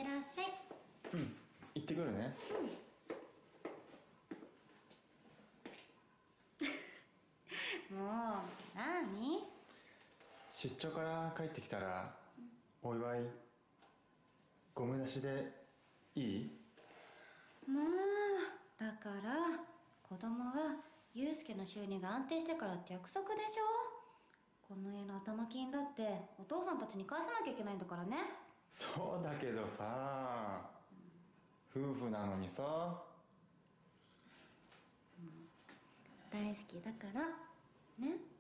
ってらっしゃい。 行ってくるね。 もうなに？ 出張から帰ってきたらお祝いゴム出しでいい？ もうだから子供はユうスケの収入が安定してからって約束でしょ。この家の頭金だってお父さんたちに返さなきゃいけないんだからね。 そうだけどさ、夫婦なのにさ。 大好きだからね。